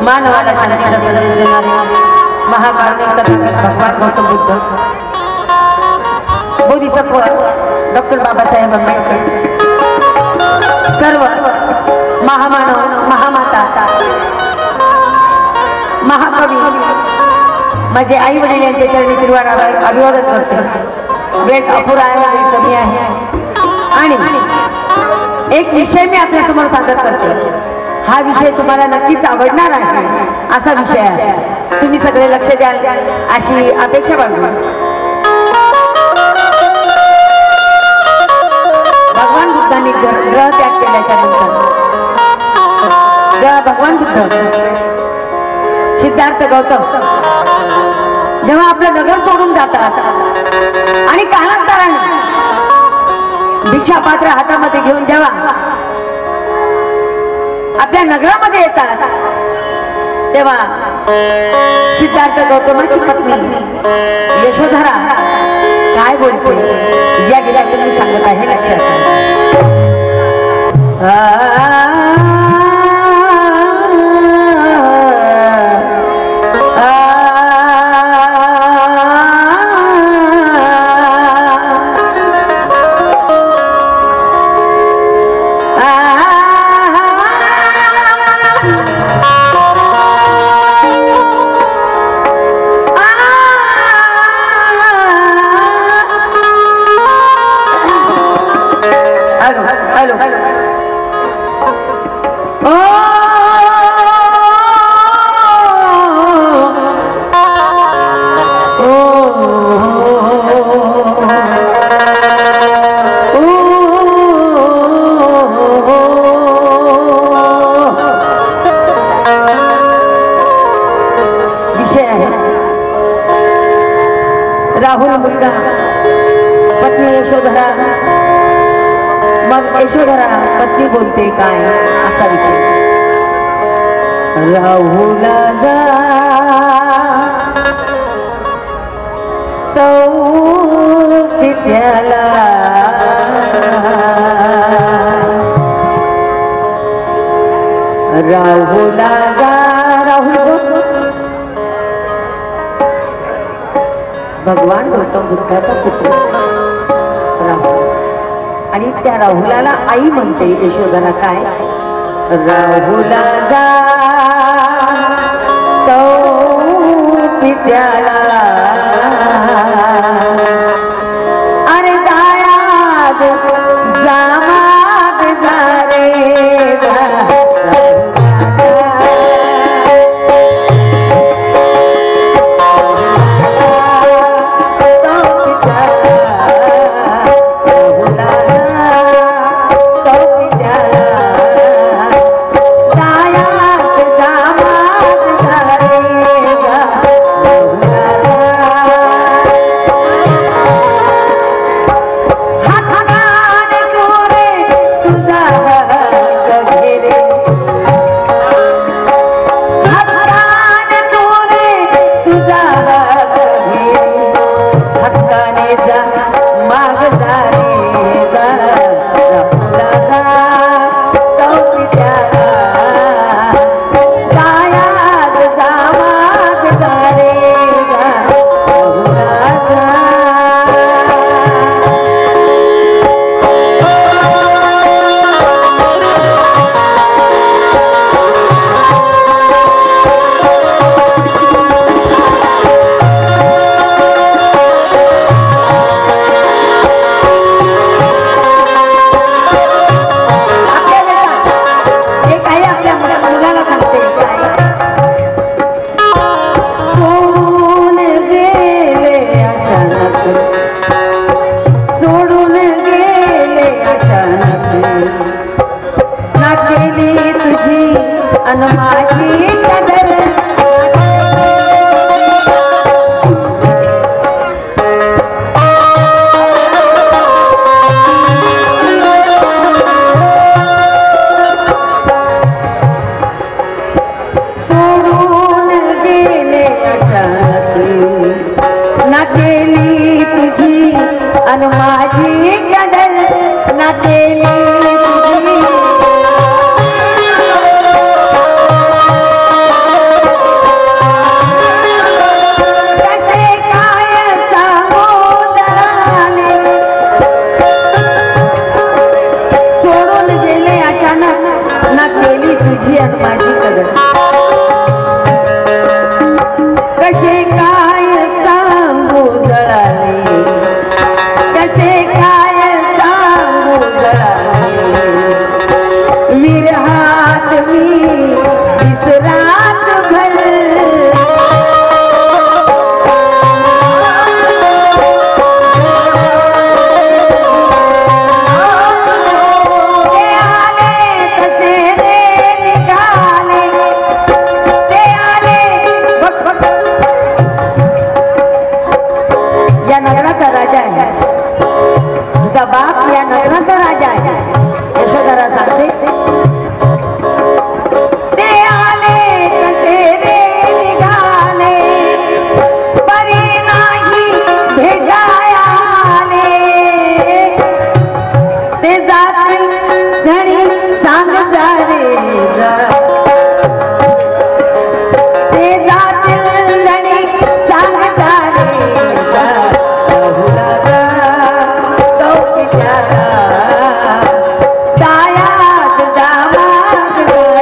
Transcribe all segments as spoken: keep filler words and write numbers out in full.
मानवाला शांतीचा संदेश देणारे महाकारुणिक तथागत भगवान गौतम बुद्ध, बोधिसत्व डॉक्टर बाबासाहेब आंबेडकर, सर्व महामानव महामाता महाकवी माझे आई वडील यांच्या चरणी तिरवारा अभिवादन करते। वेळ अपुरा आहे, कमी आहे आणि एक विषय मी आपल्या समोर सादर करते। हा विषय तुम्हाला नक्कीच आवडणार आहे असा विषय आहे, तुम्ही सगळे लक्ष द्याल अशी अपेक्षा बाळगू। भगवान बुद्धांनी ग्रह त्याग केल्याच्या नंतर जेव्हा भगवान बुद्ध सिद्धार्थ गौतम जेव्हा आपलं नगर सोडून जातात आणि कालांतराने भिक्षा पात्र हातामध्ये घेऊन जेव्हा आपल्या नगरामध्ये येतात तेव्हा सिद्धार्थ गौतमाची पत्नी यशोधरा काय बोलते या गेल्या मी सांगत आहे, लक्षात राहुल मुलगा पत्नी यशोधरा, मग यशोधरा पत्नी बोलते काय असा विषय। राहुला जा तो कित्याला राहुला जा राहुल भगवान गौतम बुद्धाचा पुत्र राहुल आणि त्या राहुलाला आई म्हणते यशोधरा काय राहुला जा तो पित्याला अरे जायाद जामाद जा रे या नगराचा राजा आहे, तुझा बाप या नगराचा राजा आहे. यशोधरा सांगते, ते आले कसे रे निघाले, परी नाही भेटाया आले, ते जातील धणी सांग जा रे जा, ते जातील धणी सांग जा रे जा, बहुला जा गौकीच्या दायात दामात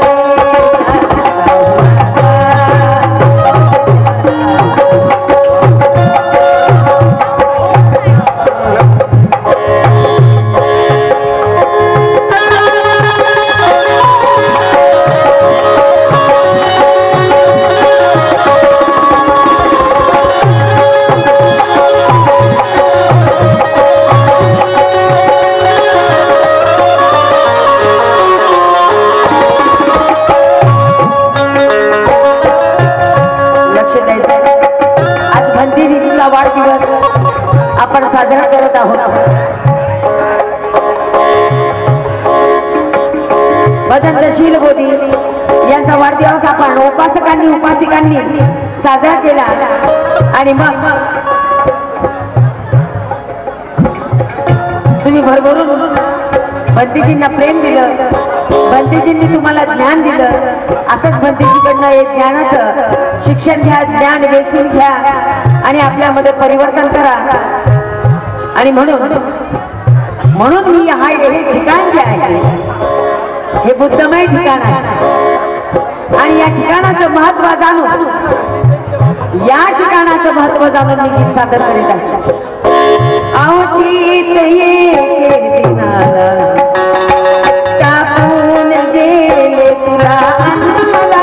आपण साजरा करत आहोत. भजनशील बोधी यांचा वाढदिवस आपण उपासकांनी उपासिकांनी साजरा केला. आणि मग तुम्ही भरभरून भंतीजींना प्रेम दिलं, भंतीजींनी तुम्हाला ज्ञान दिलं. असंच भंतीजीकडनं एक ज्ञानाचं शिक्षण घ्या, ज्ञान वेचून घ्या आणि आपल्यामध्ये परिवर्तन करा. आणि म्हणून म्हणून मी हा हे ठिकाण जे आहे हे बुद्धमय ठिकाण आहे आणि या ठिकाणाचं महत्व जाणून या ठिकाणाचं महत्व जाणून मी गीत सादर करीत आहे. अवचित ये दिनाला टाकून गेले तुला अन्नला,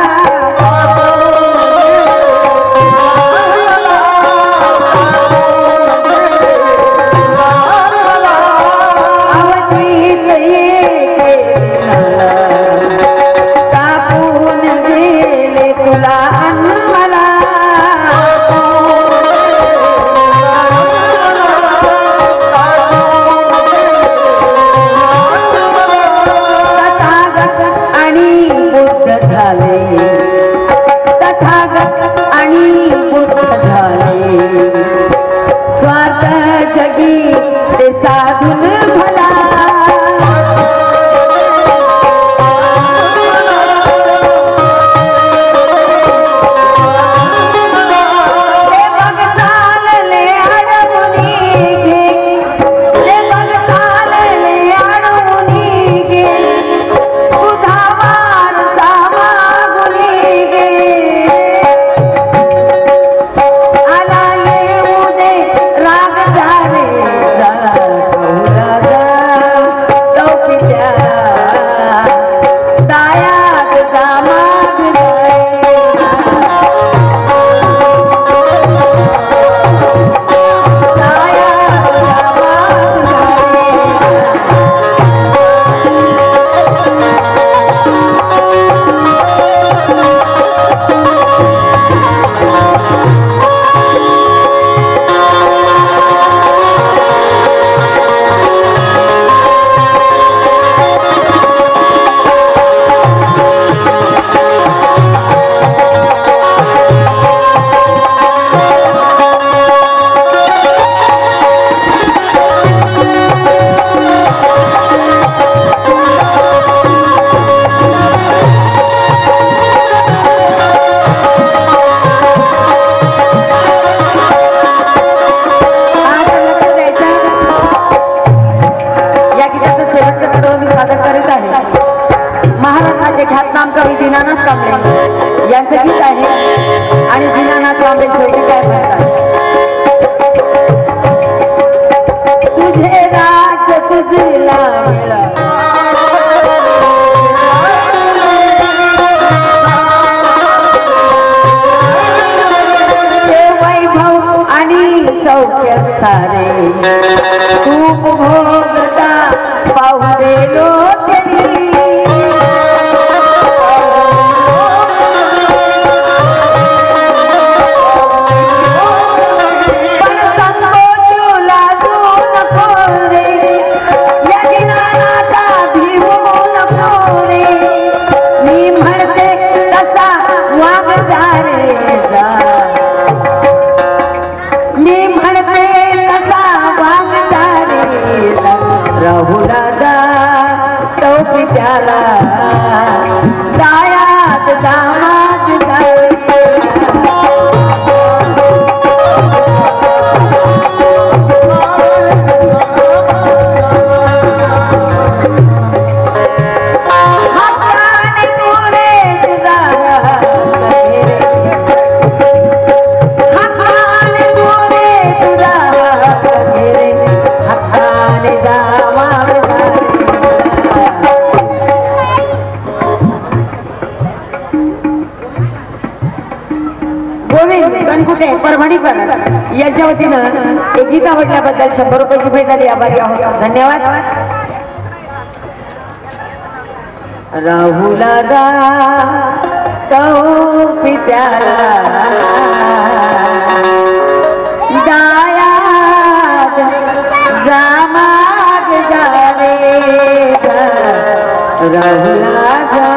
ख्यातनाम कवी दीनानाथ कांबळे यांचं गीत आहे. आणि दीनानाथ कांबळे शेवटी काय म्हणतात, तुझे राज तुझला मिळा, ते वैभव आणि सौख्य सारे खूप भोगता पाहू दे लोचनी, पण संग पित्याला जायात दामात जावे कुठे परभणी पर याच्या वतीनं एक गीत आवडल्याबद्दल शंभर रुपयाची भेट आली आभारी आहोत धन्यवाद राहुला गा तो पित्याला दायाद जामाग जावे राहुला गा